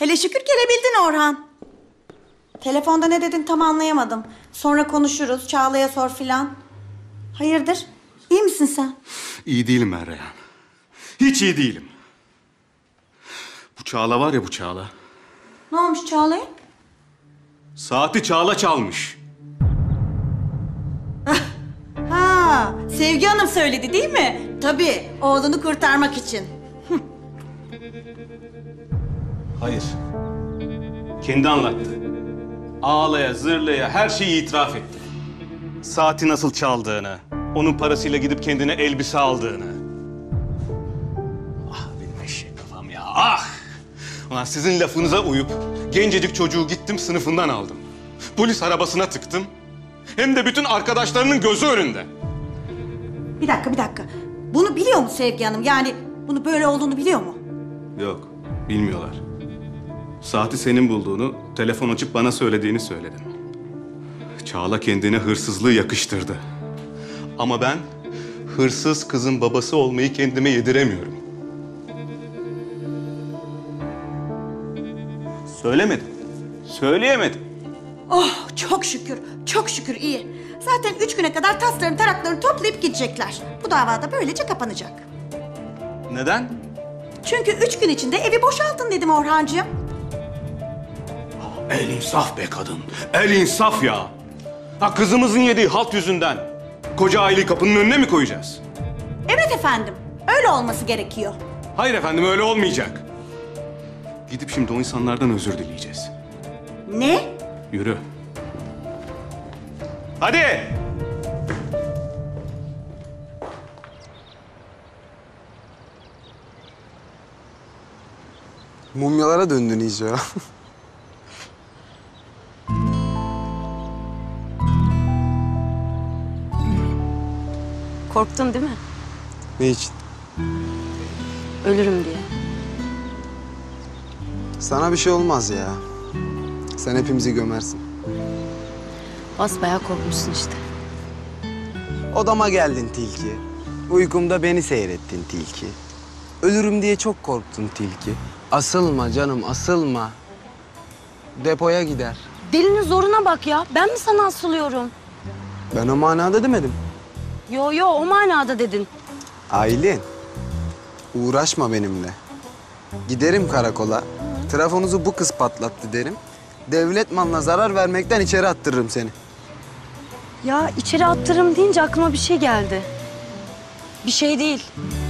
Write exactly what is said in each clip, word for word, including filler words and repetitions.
Hele şükür gelebildin Orhan. Telefonda ne dedin tam anlayamadım. Sonra konuşuruz, Çağla'ya sor filan. Hayırdır? İyi misin sen? İyi değilim ben Reyhan. Hiç iyi değilim. Bu Çağla var ya bu Çağla. Ne olmuş Çağla'ya? Saati Çağla çalmış. Ha, Sevgi Hanım söyledi değil mi? Tabii, oğlunu kurtarmak için. Hayır. Kendi anlattı. Ağlaya, zırlaya her şeyi itiraf etti. Saati nasıl çaldığını, onun parasıyla gidip kendine elbise aldığını. Ah benim eşek kafam ya, ah! Ulan sizin lafınıza uyup gencecik çocuğu gittim sınıfından aldım. Polis arabasına tıktım. Hem de bütün arkadaşlarının gözü önünde. Bir dakika, bir dakika. Bunu biliyor mu Sevgi Hanım? Yani bunu böyle olduğunu biliyor mu? Yok, bilmiyorlar. Saati senin bulduğunu, telefon açıp bana söylediğini söyledim. Çağla kendine hırsızlığı yakıştırdı. Ama ben hırsız kızın babası olmayı kendime yediremiyorum. Söylemedim. Söyleyemedim. Oh çok şükür, çok şükür iyi. Zaten üç güne kadar taslarını taraklarını toplayıp gidecekler. Bu davada böylece kapanacak. Neden? Çünkü üç gün içinde evi boşaltın dedim Orhancığım. El insaf be kadın. El insaf ya. Ha kızımızın yediği halt yüzünden koca aileyi kapının önüne mi koyacağız? Evet efendim, öyle olması gerekiyor. Hayır efendim öyle olmayacak. Gidip şimdi o insanlardan özür dileyeceğiz. Ne? Yürü. Hadi. Mumyalara döndün iyice ya. Korktun değil mi? Ne için? Ölürüm diye. Sana bir şey olmaz ya. Sen hepimizi gömersin. Basbayağı korkmuşsun işte. Odama geldin tilki. Uykumda beni seyrettin tilki. Ölürüm diye çok korktun tilki. Asılma canım, asılma. Depoya gider. Delinin zoruna bak ya. Ben mi sana asılıyorum? Ben o manada demedim. Yo yo o manada dedin. Aylin, uğraşma benimle. Giderim karakola. Trafonuzu bu kız patlattı derim. Devlet malına zarar vermekten içeri attırırım seni. Ya içeri attırırım deyince aklıma bir şey geldi. Bir şey değil.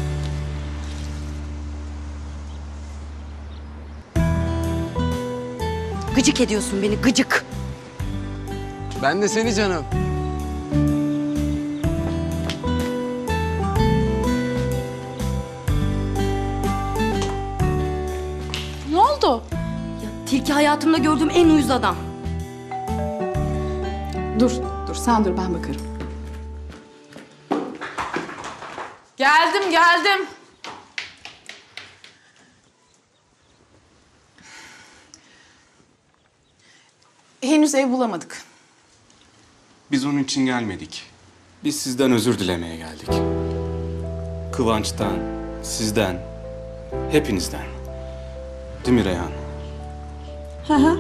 Gıcık ediyorsun beni, gıcık. Ben de seni canım. Ne oldu? Ya, tilki hayatımda gördüğüm en uyuz adam. Dur, dur sen dur ben bakarım. Geldim, geldim. Henüz ev bulamadık. Biz onun için gelmedik. Biz sizden özür dilemeye geldik. Kıvanç'tan, sizden, hepinizden. Değil mi Reyhan? Hı hı.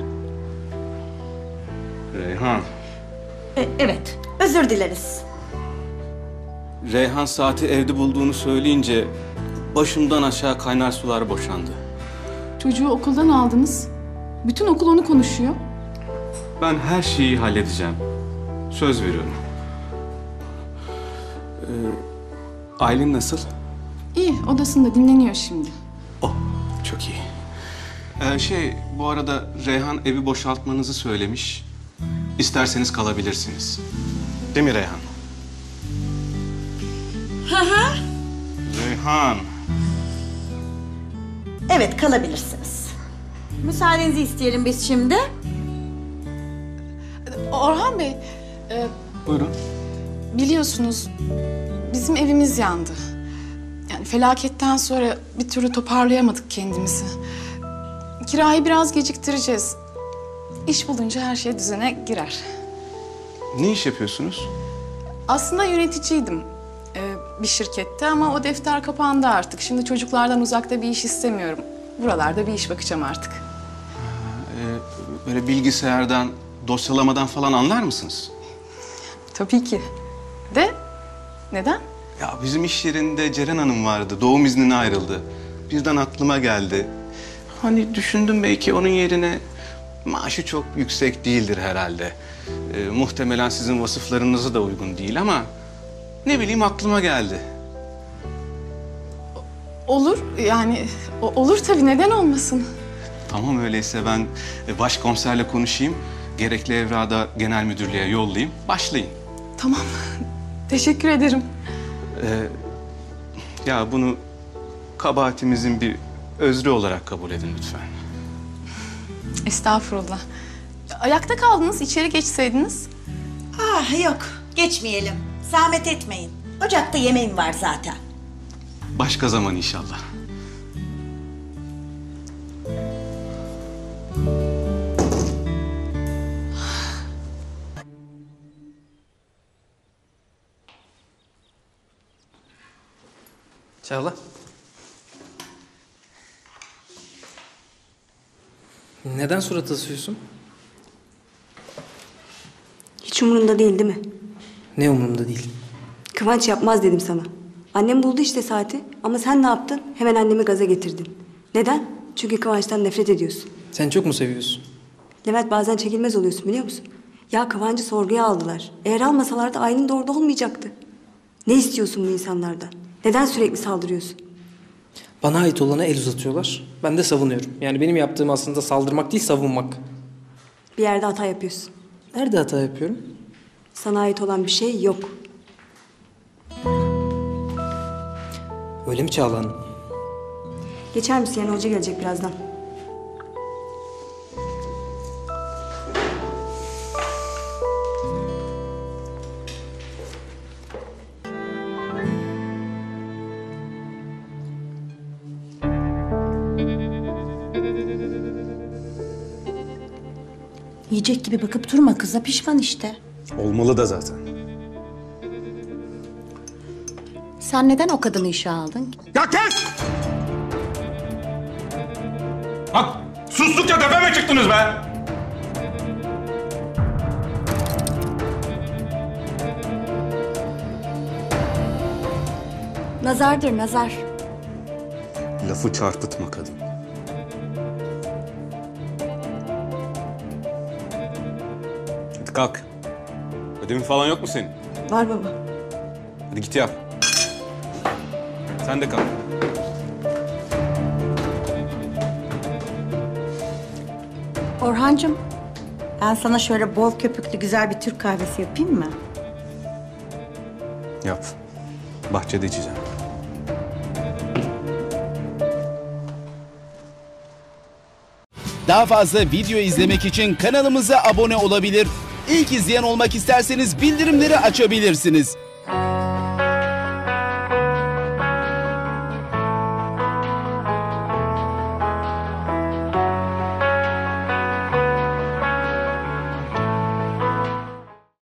Reyhan. E, evet, özür dileriz. Reyhan saati evde bulduğunu söyleyince başımdan aşağı kaynar sular boşandı. Çocuğu okuldan aldınız. Bütün okul onu konuşuyor. Ben her şeyi halledeceğim. Söz veriyorum. Ee, Aylin nasıl? İyi, odasında dinleniyor şimdi. Oh, çok iyi. Ee, şey, bu arada Reyhan evi boşaltmanızı söylemiş. İsterseniz kalabilirsiniz. Değil mi Reyhan? Hı hı. Reyhan. Evet, kalabilirsiniz. Müsaadenizi isteyelim biz şimdi. Orhan Bey, e, Buyurun. biliyorsunuz bizim evimiz yandı. Yani felaketten sonra bir türlü toparlayamadık kendimizi. Kirayı biraz geciktireceğiz. İş bulunca her şey düzene girer. Ne iş yapıyorsunuz? Aslında yöneticiydim e, bir şirkette ama o defter kapandı artık. Şimdi çocuklardan uzakta bir iş istemiyorum. Buralarda bir iş bakacağım artık. böyle bilgisayardan, dosyalamadan falan anlar mısınız? Tabii ki. De neden? Ya bizim iş yerinde Ceren Hanım vardı. Doğum iznine ayrıldı. Birden aklıma geldi. Hani düşündüm belki onun yerine maaşı çok yüksek değildir herhalde. Ee, muhtemelen sizin vasıflarınıza da uygun değil ama ne bileyim aklıma geldi. Olur yani o- olur tabii, neden olmasın? Tamam öyleyse ben e, başkomiserle konuşayım. Gerekli evrağı da genel müdürlüğe yollayayım. Başlayın. Tamam. Teşekkür ederim. Ee, ya bunu kabahatimizin bir özrü olarak kabul edin lütfen. Estağfurullah. Ayakta kaldınız, içeri geçseydiniz. Ah yok, geçmeyelim. Zahmet etmeyin. Ocakta yemeğim var zaten. Başka zaman inşallah. Çağla. Neden surat asıyorsun? Hiç umurunda değil değil mi? Ne umurumda değil. Kıvanç yapmaz dedim sana. Annem buldu işte saati ama sen ne yaptın? Hemen annemi gaza getirdin. Neden? Çünkü Kıvanç'tan nefret ediyorsun. Sen çok mu seviyorsun? Levent bazen çekilmez oluyorsun biliyor musun? Ya Kıvanç'ı sorguya aldılar. Eğer almasalardı Aylin de orada olmayacaktı. Ne istiyorsun bu insanlardan? Neden sürekli saldırıyorsun? Bana ait olana el uzatıyorlar. Ben de savunuyorum. Yani benim yaptığım aslında saldırmak değil, savunmak. Bir yerde hata yapıyorsun. Nerede hata yapıyorum? Sana ait olan bir şey yok. Öyle mi Çağla Hanım? Geçer misin? Yani hoca gelecek birazdan. Yiyecek gibi bakıp durma kıza, pişman işte. Olmalı da zaten. Sen neden o kadını işe aldın? Ya kes! Bak sustukça tepeme çıktınız be! Nazardır nazar. Lafı çarpıtma kadın. Hadi kalk. Ödevin falan yok mu senin? Var baba. Hadi git yap. Sen de kalk. Orhancığım, ben sana şöyle bol köpüklü güzel bir Türk kahvesi yapayım mı? Yap. Bahçede içeceğim. Daha fazla video izlemek için kanalımıza abone olabilir. İlk izleyen olmak isterseniz bildirimleri açabilirsiniz.